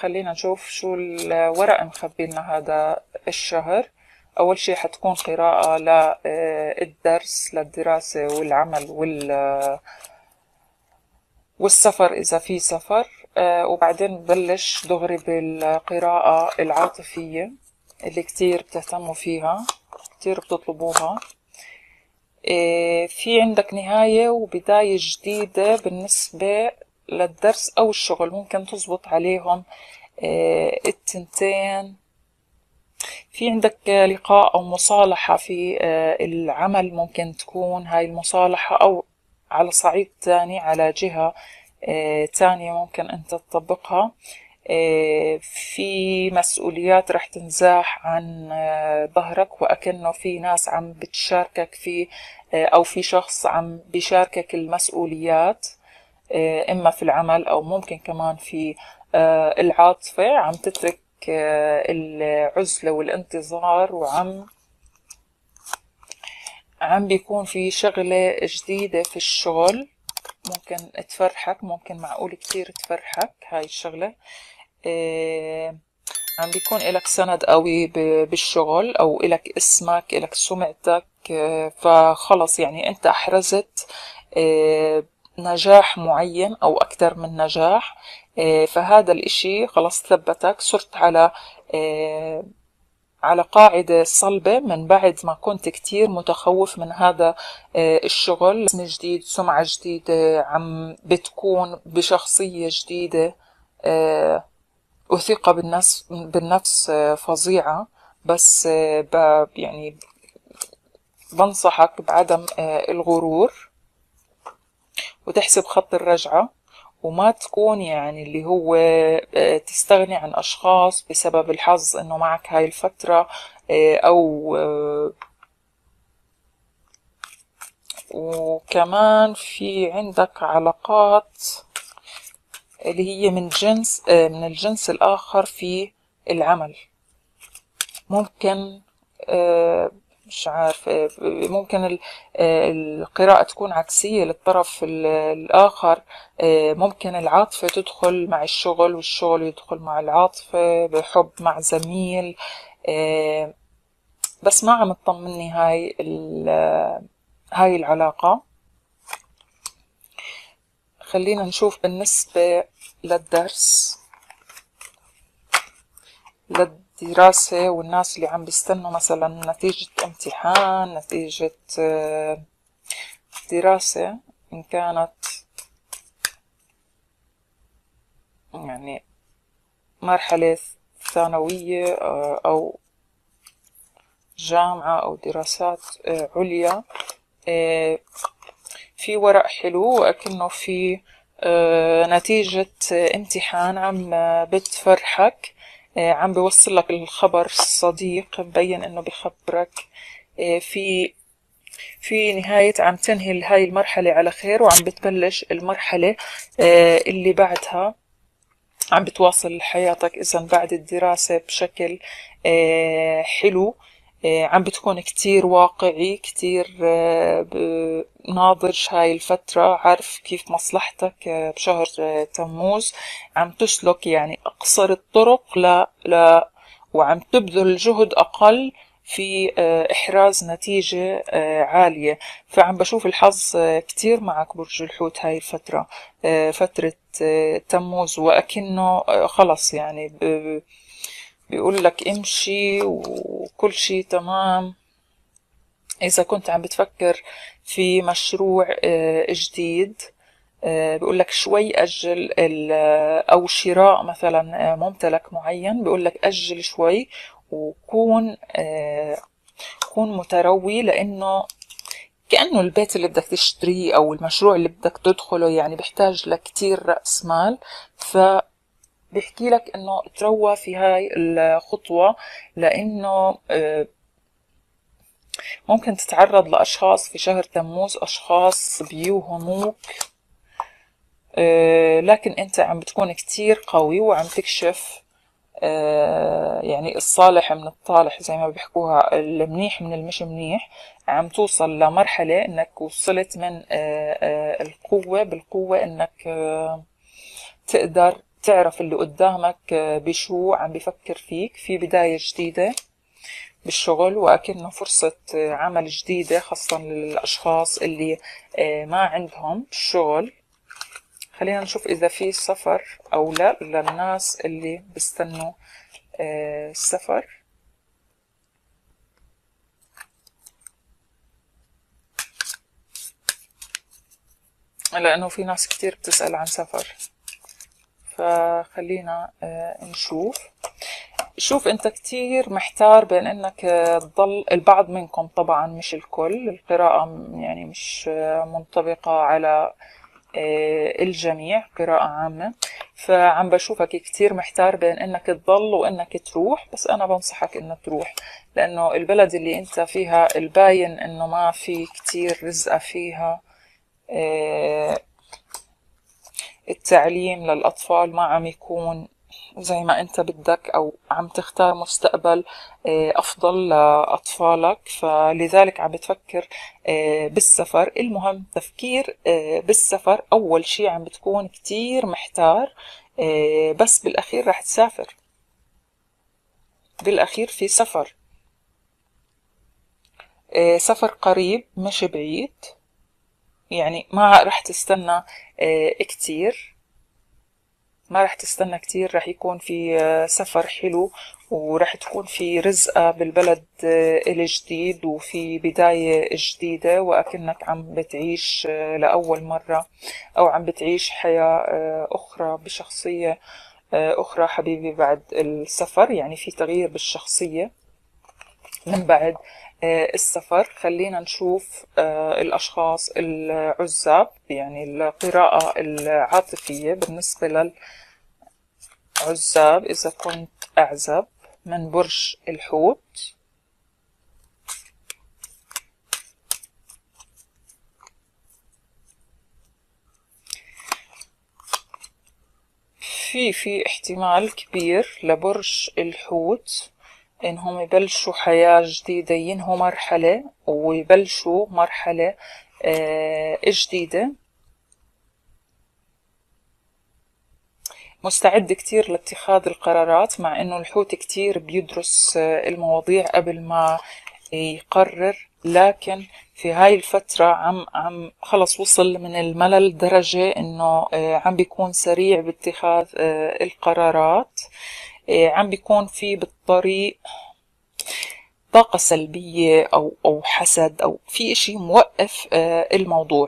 خلينا نشوف شو الورق مخبي لنا هذا الشهر. أول شي حتكون قراءة للدرس للدراسة والعمل والسفر إذا في سفر. وبعدين ببلش دغري بالقراءة العاطفية اللي كتير بتهتموا فيها، كتير بتطلبوها. في عندك نهاية وبداية جديدة بالنسبة للدرس أو الشغل، ممكن تزبط عليهم التنتين. في عندك لقاء أو مصالحة في العمل، ممكن تكون هاي المصالحة أو على صعيد تاني على جهة تانية ممكن أنت تطبقها. في مسؤوليات رح تنزاح عن ظهرك، وأكنه في ناس عم بتشاركك في أو في شخص عم بيشاركك المسؤوليات، إما في العمل أو ممكن كمان في العاطفة. عم تترك العزلة والانتظار عم بيكون في شغلة جديدة في الشغل ممكن تفرحك، ممكن معقول كتير تفرحك هاي الشغلة. عم بيكون إلك سند قوي بالشغل، أو إلك اسمك إلك سمعتك. فخلص يعني أنت أحرزت نجاح معين أو أكثر من نجاح. فهذا الإشي خلص ثبتك، صرت على قاعدة صلبة من بعد ما كنت كتير متخوف من هذا الشغل. اسم جديد، سمعة جديدة، عم بتكون بشخصية جديدة، وثقة بالنفس فظيعة. بس يعني بنصحك بعدم الغرور، وتحسب خط الرجعة، وما تكون يعني اللي هو تستغني عن أشخاص بسبب الحظ إنه معك هاي الفترة. أو وكمان في عندك علاقات اللي هي من الجنس الآخر في العمل. ممكن مش عارف، ممكن القراءة تكون عكسية للطرف الآخر. ممكن العاطفة تدخل مع الشغل، والشغل يدخل مع العاطفة، بحب مع زميل. بس ما عم تطمني هاي العلاقة. خلينا نشوف بالنسبة للدرس للدراسة والناس اللي عم بيستنوا مثلا نتيجة امتحان، نتيجة دراسة، إن كانت يعني مرحلة ثانوية أو جامعة أو دراسات عليا. في ورق حلو وأكنه في نتيجة امتحان عم بتفرحك. عم بيوصل لك الخبر الصديق، مبين انه بخبرك في نهاية، عم تنهي هاي المرحلة على خير، وعم بتبلش المرحلة اللي بعدها. عم بتواصل حياتك إذا بعد الدراسة بشكل حلو. عم بتكون كتير واقعي، كتير ناضج هاي الفترة، عارف كيف مصلحتك بشهر تموز. عم تسلك يعني أقصر الطرق وعم تبذل جهد أقل في إحراز نتيجة عالية. فعم بشوف الحظ كتير معك برج الحوت هاي الفترة، فترة تموز، وأكنه خلص يعني بيقول لك امشي وكل شي تمام. إذا كنت عم بتفكر في مشروع جديد، بيقول لك شوي أجل أو شراء مثلا ممتلك معين، بيقول لك أجل شوي وكون كون متروي، لأنه كأنه البيت اللي بدك تشتريه أو المشروع اللي بدك تدخله يعني بيحتاج لكتير رأس مال. بيحكي لك إنه تروى في هاي الخطوة، لأنه ممكن تتعرض لأشخاص في شهر تموز، أشخاص بيوهموك. لكن أنت عم بتكون كتير قوي، وعم تكشف يعني الصالح من الطالح زي ما بيحكوها، المنيح من المش منيح. عم توصل لمرحلة انك وصلت من القوة بالقوة انك تقدر تعرف اللي قدامك بشو عم بفكر فيك، في بداية جديدة بالشغل وأكنه فرصة عمل جديدة، خاصة للأشخاص اللي ما عندهم شغل. خلينا نشوف إذا في سفر أو لا للناس اللي بيستنوا السفر. لأنه في ناس كتير بتسأل عن سفر، فخلينا نشوف. شوف انت كتير محتار بين انك تضل، البعض منكم طبعا مش الكل، القراءة يعني مش منطبقة على الجميع، قراءة عامة. فعم بشوفك كتير محتار بين انك تضل وانك تروح، بس انا بنصحك انك تروح، لانه البلد اللي انت فيها الباين انه ما في كتير رزقة فيها. التعليم للأطفال ما عم يكون زي ما انت بدك، او عم تختار مستقبل افضل لأطفالك، فلذلك عم بتفكر بالسفر. المهم تفكير بالسفر، اول شي عم بتكون كتير محتار، بس بالاخير رح تسافر، بالاخير في سفر، سفر قريب مش بعيد، يعني ما رح تستنى كتير، ما رح تستنى كتير، رح يكون في سفر حلو، ورح تكون في رزقة بالبلد الجديد، وفي بداية جديدة، وأكنك عم بتعيش لأول مرة، أو عم بتعيش حياة أخرى بشخصية أخرى حبيبي بعد السفر. يعني في تغيير بالشخصية من بعد السفر. خلينا نشوف الأشخاص العزاب، يعني القراءة العاطفية بالنسبة للعزاب. إذا كنت أعزب من برج الحوت، في احتمال كبير لبرج الحوت إنهم يبلشوا حياة جديدة، ينهوا مرحلة ويبلشوا مرحلة جديدة. مستعد كتير لاتخاذ القرارات، مع إنه الحوت كتير بيدرس المواضيع قبل ما يقرر، لكن في هاي الفترة عم خلص وصل من الملل درجة إنه عم بيكون سريع باتخاذ القرارات. عم بيكون في بالطريق طاقة سلبية أو حسد، أو في إشي موقف الموضوع.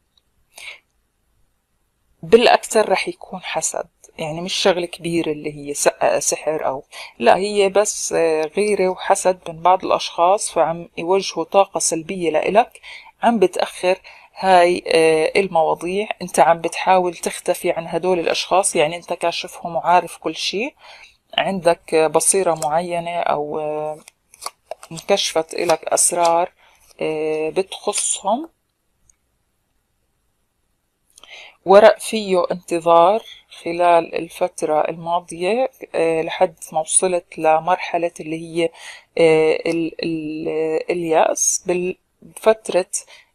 بالأكثر رح يكون حسد، يعني مش شغلة كبيرة اللي هي سحر، أو لا، هي بس غيرة وحسد من بعض الأشخاص، فعم يوجهوا طاقة سلبية لإلك، عم بتأخر هاي المواضيع. انت عم بتحاول تختفي عن هدول الأشخاص، يعني انت كاشفهم وعارف كل شيء، عندك بصيرة معينة، أو انكشفت إلك أسرار بتخصهم. ورق فيه انتظار خلال الفترة الماضية لحد ما وصلت لمرحلة اللي هي اليأس. بالفترة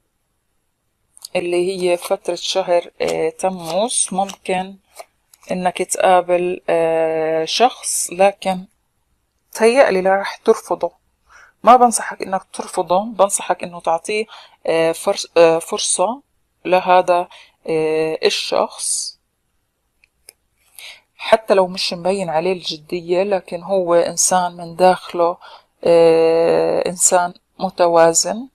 اللي هي فترة شهر تموز ممكن انك تقابل شخص، لكن تهيألي لا راح ترفضه. ما بنصحك انك ترفضه، بنصحك انه تعطيه فرصة لهذا الشخص، حتى لو مش مبين عليه الجدية، لكن هو إنسان من داخله إنسان متوازن،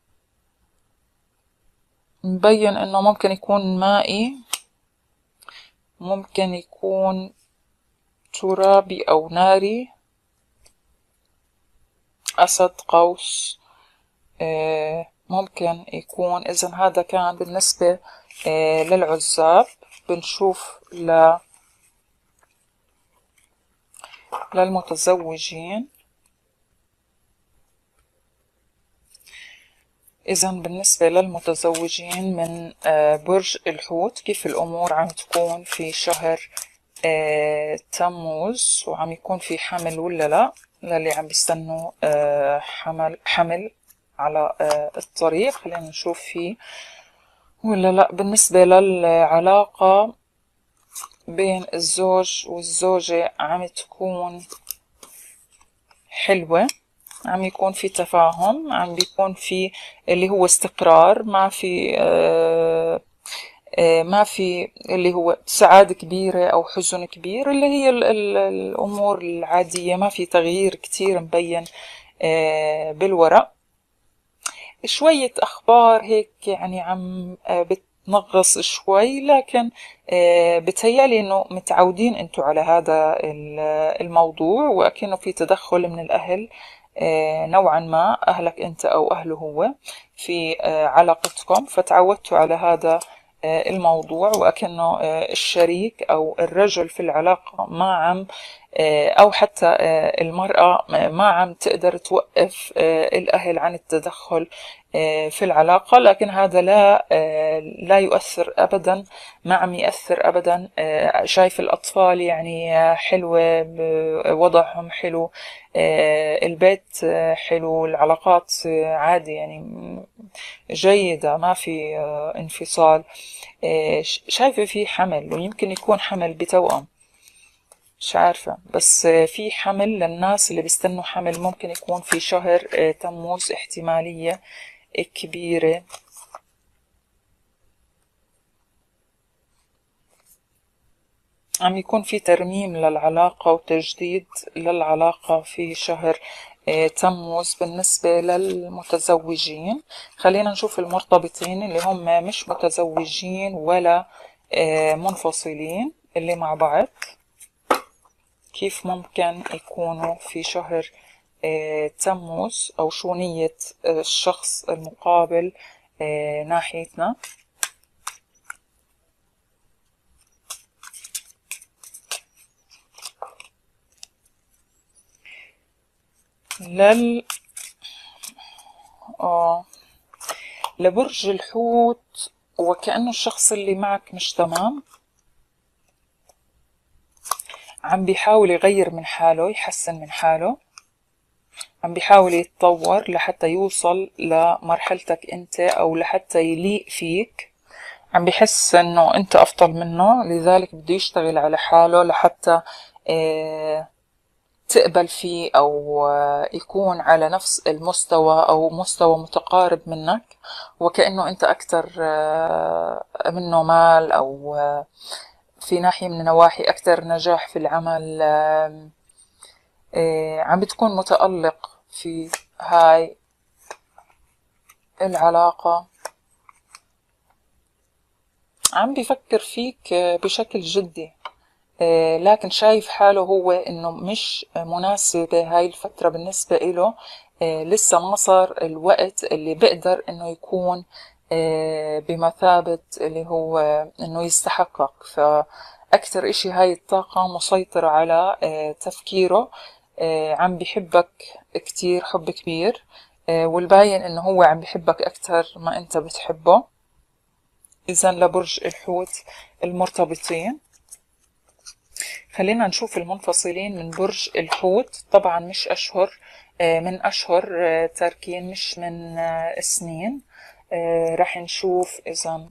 مبين إنه ممكن يكون مائي، ممكن يكون ترابي أو ناري، أسد، قوس، ممكن يكون. إذن هذا كان بالنسبة للعزاب. بنشوف للمتزوجين. إذن بالنسبة للمتزوجين من برج الحوت، كيف الأمور عم تكون في شهر تموز، وعم يكون في حمل ولا لا، للي عم بيستنوا حمل على الطريق. خلينا نشوف فيه ولا لا. بالنسبة للعلاقة بين الزوج والزوجة عم تكون حلوة، عم يكون في تفاهم، عم بيكون في اللي هو استقرار، ما في اللي هو سعادة كبيرة أو حزن كبير، اللي هي الأمور العادية، ما في تغيير كتير مبين بالورق. شوية أخبار هيك يعني عم بتنغص شوي، لكن بتهيألي إنه متعودين أنتوا على هذا الموضوع، وأكنه في تدخل من الأهل نوعا ما، أهلك أنت أو أهله هو في علاقتكم، فتعودتوا على هذا الموضوع، وأكنه الشريك أو الرجل في العلاقة ما عم أو حتى المرأة ما عم تقدر توقف الأهل عن التدخل في العلاقة. لكن هذا لا يؤثر أبدا، ما عم يأثر أبدا. شايف الأطفال يعني حلوة، وضعهم حلو، البيت حلو، العلاقات عادي يعني جيدة، ما في انفصال. شايفة في حمل، ويمكن يكون حمل بتوأم، مش عارفة، بس في حمل للناس اللي بيستنوا حمل، ممكن يكون في شهر تموز، احتمالية كبيرة. عم يكون في ترميم للعلاقة وتجديد للعلاقة في شهر تموز بالنسبة للمتزوجين. خلينا نشوف المرتبطين اللي هم مش متزوجين ولا منفصلين، اللي مع بعض كيف ممكن يكونوا في شهر تموز، أو شو نية الشخص المقابل ناحيتنا. لل لبرج الحوت، وكأنه الشخص اللي معك مش تمام، عم بيحاول يغير من حاله، يحسن من حاله، عم بيحاول يتطور لحتى يوصل لمرحلتك انت، او لحتى يليق فيك. عم بيحس انه انت افضل منه، لذلك بده يشتغل على حاله لحتى تقبل فيه، او يكون على نفس المستوى او مستوى متقارب منك، وكأنه انت اكتر منه مال، او في ناحية من النواحي اكتر نجاح في العمل. عم بتكون متألق في هاي العلاقة، عم بيفكر فيك بشكل جدي، لكن شايف حاله هو انه مش مناسبة هاي الفترة بالنسبة له. لسه ما صار الوقت اللي بقدر انه يكون بمثابة اللي هو انه يستحقق. فاكتر اشي هاي الطاقة مسيطرة على تفكيره، عم بيحبك كتير حب كبير، والباين انه هو عم بيحبك اكتر ما انت بتحبه. اذا لبرج الحوت المرتبطين. خلينا نشوف المنفصلين من برج الحوت. طبعا مش أشهر، من أشهر تاركين، مش من سنين. رح نشوف إذا،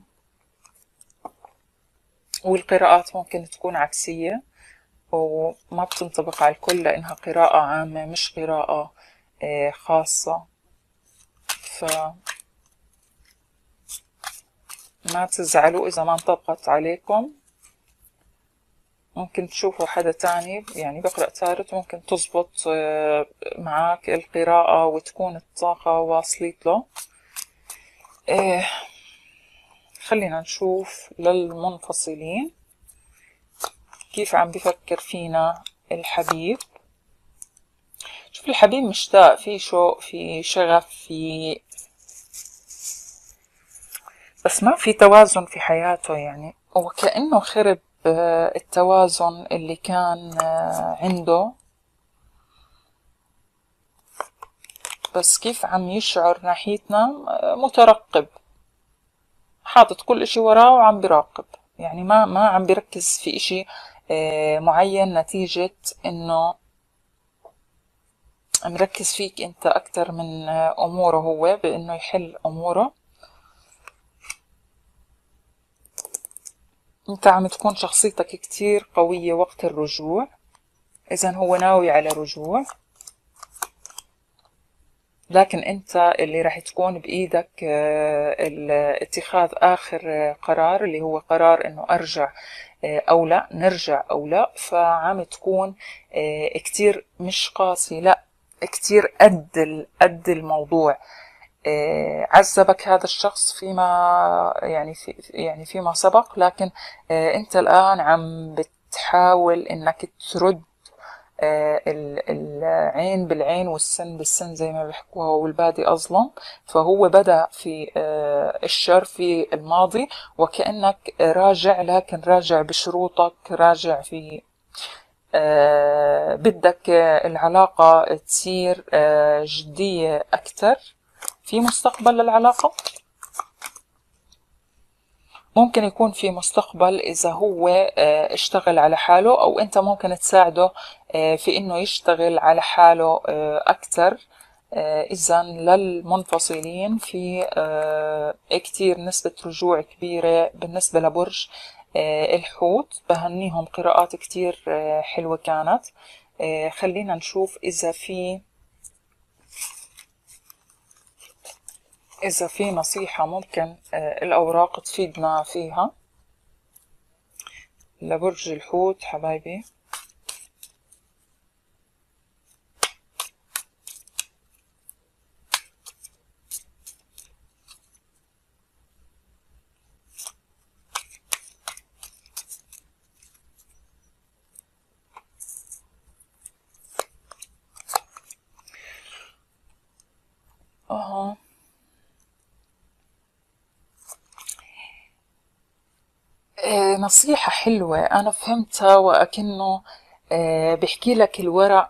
والقراءات ممكن تكون عكسية وما بتنطبق على الكل، لأنها قراءة عامة مش قراءة خاصة، فما تزعلوا إذا ما انطبقت عليكم. ممكن تشوفوا حدا تاني يعني بقرأ تارت، ممكن تزبط معاك القراءة وتكون الطاقة واصلت له. خلينا نشوف للمنفصلين كيف عم بفكر فينا الحبيب. شوف الحبيب مشتاق، في شوق، في شغف، في بس ما في توازن في حياته، يعني وكأنه خرب التوازن اللي كان عنده. بس كيف عم يشعر ناحيتنا؟ مترقب، حاطط كل اشي وراه وعم براقب، يعني ما عم بركز في اشي معين، نتيجة انه مركز فيك انت اكتر من اموره هو، بانه يحل اموره. انت عم تكون شخصيتك كتير قوية وقت الرجوع، اذا هو ناوي على رجوع، لكن انت اللي راح تكون بايدك اتخاذ اخر قرار، اللي هو قرار انه ارجع او لا، نرجع او لا. فعم تكون كتير مش قاسي، لا كتير قد الموضوع. عذبك هذا الشخص فيما يعني فيما سبق، لكن انت الان عم بتحاول انك ترد العين بالعين والسن بالسن زي ما بيحكوها، والبادي أظلم. فهو بدأ في الشر في الماضي، وكأنك راجع، لكن راجع بشروطك، راجع في بدك العلاقة تصير جدية أكتر في مستقبل العلاقة. ممكن يكون في مستقبل إذا هو اشتغل على حاله، أو أنت ممكن تساعده في إنه يشتغل على حاله أكتر. إذا للمنفصلين في كتير نسبة رجوع كبيرة بالنسبة لبرج الحوت. بهنيهم، قراءات كتير حلوة كانت. خلينا نشوف إذا في نصيحة ممكن الأوراق تفيدنا فيها لبرج الحوت حبايبي. نصيحة حلوة أنا فهمتها، وأكنه بحكي لك الورق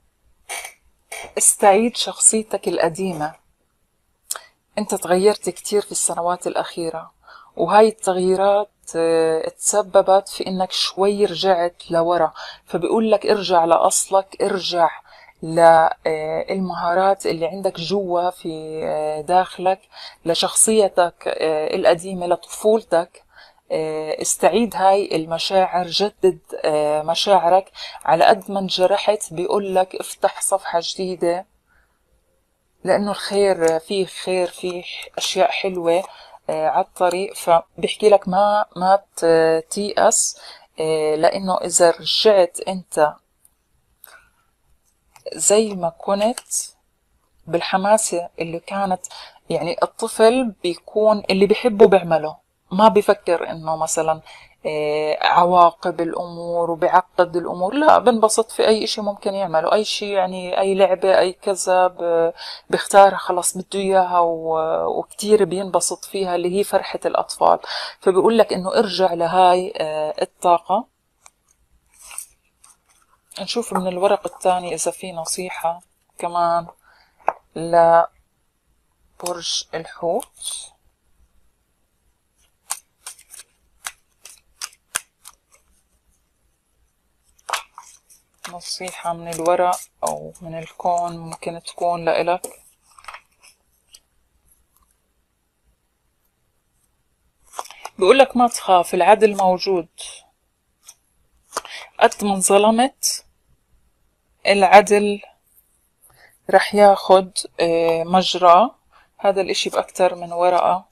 استعيد شخصيتك القديمة. أنت تغيرت كتير في السنوات الأخيرة، وهاي التغييرات تسببت في إنك شوي رجعت لورا. فبيقول لك ارجع لأصلك، ارجع للمهارات اللي عندك جوا في داخلك، لشخصيتك القديمة، لطفولتك. استعيد هاي المشاعر، جدد مشاعرك. على قد ما انجرحت بيقول لك افتح صفحة جديدة، لأنه الخير فيه، خير فيه أشياء حلوة على الطريق. فبحكي لك ما تيأس، لأنه إذا رجعت أنت زي ما كنت بالحماسة اللي كانت، يعني الطفل بيكون اللي بيحبه بيعمله، ما بيفكر انه مثلا عواقب الامور وبيعقد الامور، لا بنبسط في اي اشي ممكن يعمله، اي شي يعني اي لعبة اي كذا بيختارها خلاص بده اياها، وكتير بينبسط فيها، اللي هي فرحة الاطفال. فبيقول لك انه ارجع لهاي الطاقة. نشوف من الورق الثاني اذا في نصيحة كمان لبرج الحوت. نصيحة من الورق أو من الكون ممكن تكون لإلك. بيقولك ما تخاف، العدل موجود. قد ما انظلمت العدل رح ياخد مجرى. هذا الاشي بأكتر من ورقة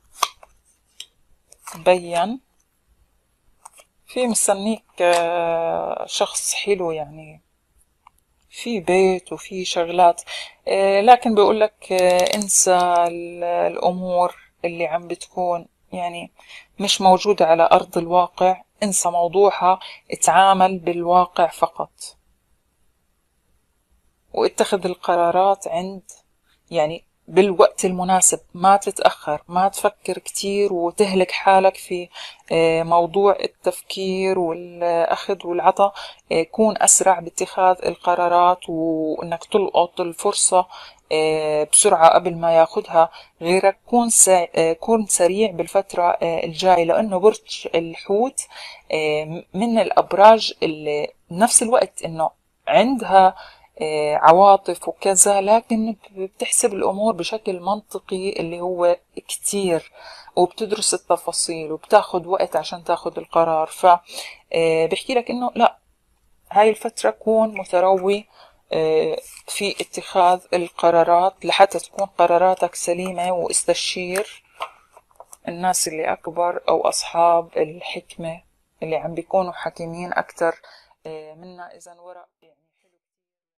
بين. في مستنيك شخص حلو، يعني في بيت وفي شغلات، لكن بيقولك انسى الأمور اللي عم بتكون يعني مش موجودة على أرض الواقع، انسى موضوعها، اتعامل بالواقع فقط، واتخذ القرارات يعني بالوقت المناسب. ما تتأخر، ما تفكر كتير وتهلك حالك في موضوع التفكير والأخذ والعطاء. كون أسرع باتخاذ القرارات، وإنك تلقط الفرصة بسرعة قبل ما ياخدها غيرك. كون سريع بالفترة الجاية، لأنه برج الحوت من الأبراج اللي نفس الوقت إنه عندها عواطف وكذا، لكن بتحسب الأمور بشكل منطقي اللي هو كتير، وبتدرس التفاصيل وبتاخد وقت عشان تاخد القرار. بحكي لك إنه لا، هاي الفترة كون متروي في اتخاذ القرارات لحتى تكون قراراتك سليمة، واستشير الناس اللي أكبر أو أصحاب الحكمة اللي عم بيكونوا حكيمين أكتر منا إذا ورق يعني.